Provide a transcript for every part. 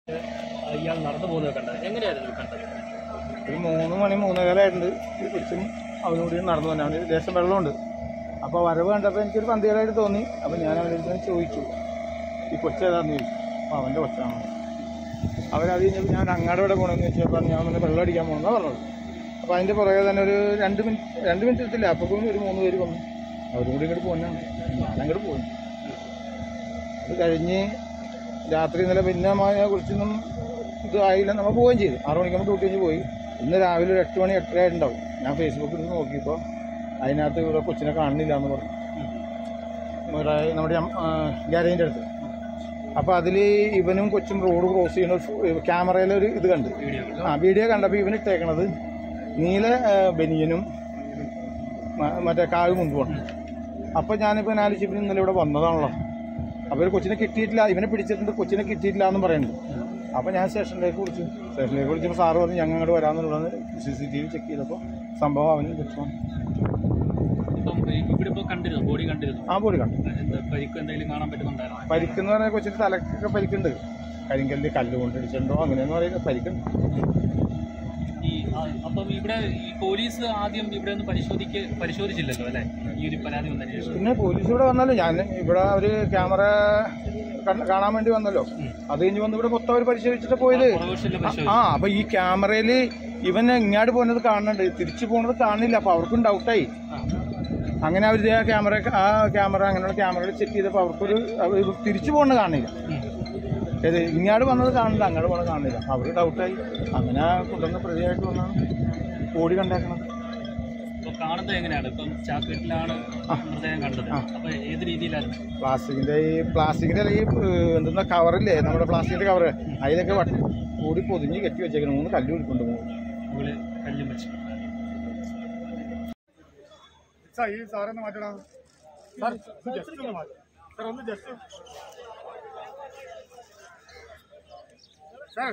ഇയാൾ നടന്നു പോകുന്നത് കണ്ടത് എങ്ങനെയായിരുന്നു കണ്ടത്? ഒരു 3 മണി 3:15 കൊച്ചും അവനോട് നടന്നു തന്നെ. അവന് ദേശം വെള്ളമുണ്ട്. അപ്പോൾ വരവ് കണ്ടപ്പോൾ എനിക്കൊരു പന്തികളായിട്ട് തോന്നി. അപ്പോൾ ഞാൻ അവൻ്റെ ചോദിച്ചു, ഈ കൊച്ചേതാന്ന് ചോദിച്ചു. അപ്പോൾ അവൻ്റെ കൊച്ചാണ്. അവരത് കഴിഞ്ഞപ്പോൾ ഞാൻ അങ്ങാട് ഇവിടെ പോകണമെന്ന് വെച്ചപ്പോൾ ഞാൻ വന്ന് വെള്ളം അടിക്കാൻ പോകണമെന്നാണ് പറഞ്ഞത്. അപ്പോൾ അതിൻ്റെ പുറകെ തന്നെ ഒരു 2 മിനിറ്റ് എത്തില്ല. അപ്പോൾ ഒരു 3 പേര് വന്നു. അവരും കൂടി ഇങ്ങോട്ട് പോകുന്നതാണ്. ഞാനങ്ങോട്ട് പോയി. അത് കഴിഞ്ഞ് രാത്രി ഇന്നലെ പിന്നെ കുറിച്ചൊന്നും ഇത് ആയില്ല. നമ്മൾ പോവുകയും ചെയ്തു. 6 മണിക്കാകുമ്പോൾ ഡ്യൂട്ടി കഴിഞ്ഞ് പോയി. ഇന്ന് രാവിലെ ഒരു 8 മണി 8:30 ആയിട്ടുണ്ടാവും. ഞാൻ ഫേസ്ബുക്കിൽ നിന്ന് നോക്കിയപ്പോൾ അതിനകത്ത് ഇവിടെ കൊച്ചിനെ കാണുന്നില്ല എന്ന് പറഞ്ഞു. നമ്മുടെ ഗ്യാരേജിൻ്റെ അടുത്ത്. അപ്പോൾ അതിൽ ഇവനും കൊച്ചും റോഡ് ക്രോസ് ചെയ്യുന്ന ക്യാമറയിലൊരു ഇത് കണ്ട്. വീഡിയോ കണ്ടപ്പോൾ ഇവനിട്ടേക്കണത് നീല ബനിയനും മറ്റേ കാവ് മുമ്പുമാണ്. അപ്പോൾ ഞാനിപ്പോൾ ആലോചിച്ചപ്പോൾ ഇന്നലെ ഇവിടെ വന്നതാണല്ലോ. അപ്പോൾ ഒരു കൊച്ചിനെ കിട്ടിയിട്ടില്ല, ഇവനെ പിടിച്ചിട്ടുണ്ട്, കൊച്ചിനെ കിട്ടിയിട്ടില്ല എന്നും പറയുന്നുണ്ട്. അപ്പോൾ ഞാൻ സ്റ്റേഷനിലേക്ക് വിളിച്ചപ്പോൾ സാറ് പറഞ്ഞ് ഞങ്ങൾ അങ്ങോട്ട് വരാമെന്നുള്ളത്. CCTV ചെക്ക് ചെയ്തപ്പോൾ സംഭവം അവന് കിട്ടും. ബോഡി കണ്ടു. പരിക്കെന്ന് പറഞ്ഞാൽ കൊച്ചിൻ്റെ തലക്കൊക്കെ പരിക്കുണ്ട്. കരിങ്കല്ല് കല്ലുകൊണ്ട് ഇടിച്ചിട്ടുണ്ടോ അങ്ങനെയെന്ന് പറയുന്നത് പരിക്കുണ്ട്. അപ്പം ഇവിടെ ഈ പോലീസ് ആദ്യം ഇവിടെ ഒന്ന് പരിശോധിച്ചില്ലല്ലോ അല്ലേ? ഈ ഒരു പരാതി വന്നതിന് ശേഷം പിന്നെ പോലീസ് ഇവിടെ വന്നല്ലോ. ഞാൻ ഇവിടെ ഒരു ക്യാമറ കാണാൻ വേണ്ടി വന്നല്ലോ. അത് കഴിഞ്ഞ് വന്ന് ഇവിടെ മൊത്തം അവർ പരിശോധിച്ചിട്ട് പോയത്. അപ്പൊ ഈ ക്യാമറയിൽ ഇവൻ ഇങ്ങാട് പോകുന്നത് കാണുന്നുണ്ട്, തിരിച്ചു പോകുന്നത് കാണില്ല. അപ്പൊ അവർക്കും ഡൗട്ടായി. അങ്ങനെ അവർ ക്യാമറ അങ്ങനെയുള്ള ക്യാമറകൾ ചെക്ക് ചെയ്തപ്പോൾ അവർക്കൊരു തിരിച്ചു പോകുന്നത് കാണില്ല. ഇങ്ങാട് വന്നത് കാണില്ല, അങ്ങോട്ട് പോകുന്നത് കാണില്ല. അവർ ഡൗട്ടായി. അങ്ങനെ കൊണ്ടുവന്ന പ്രതിയായിട്ട് വന്നാണ് ബോഡി കണ്ടേക്കണത്. കാണുന്നത് എങ്ങനെയാണ്? ഇപ്പം ചാക്കറ്റിലാണ് മൃതദേഹം കണ്ടത്. അപ്പൊ ഏത് രീതിയിലാണ്? പ്ലാസ്റ്റിക്കിന്റെ ഈ എന്തെന്നാ കവറില്ലേ, നമ്മുടെ പ്ലാസ്റ്റിക്കിന്റെ കവറ്, അതിലൊക്കെ കൂടി പൊതിഞ്ഞ് കെട്ടി വെച്ചേക്കണം. 3 കല്ല് വിളിക്കൊണ്ട് പോകും. കല്ലും വെച്ച് ഈ സാറൊന്ന് മാറ്റണം സാർ. ജസ്റ്റ് ഒന്ന് മാറ്റാം സാർ. ഒന്ന് ജസ്റ്റ് സാർ.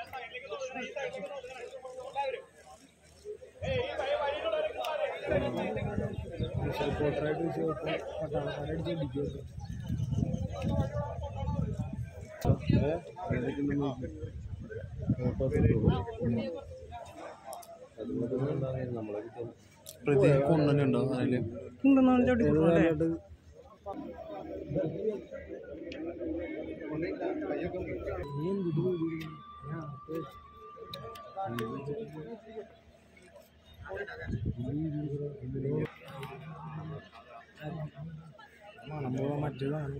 കൊണ്ടുണ്ടോ അതില് മറ്റേതാണ്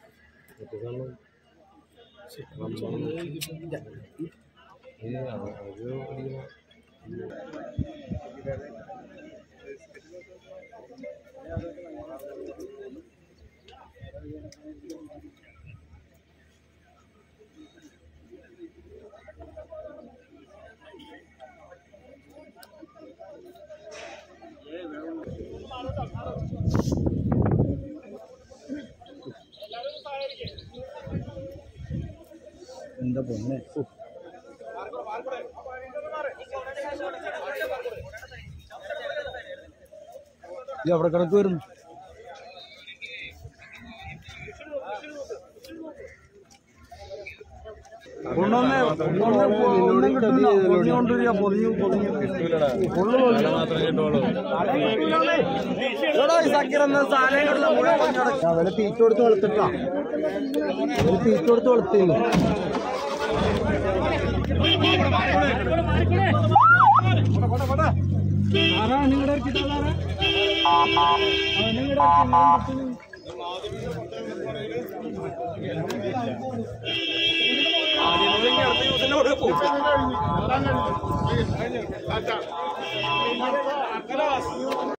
എന്താ പൊന്നെ. ഇത് അവിടെ കിടക്ക് വരുന്നു. അവരെ തീറ്റ കൊടുത്ത് വളർത്തിട്ടാ, തീറ്റ കൊടുത്ത് വളർത്തില്ല.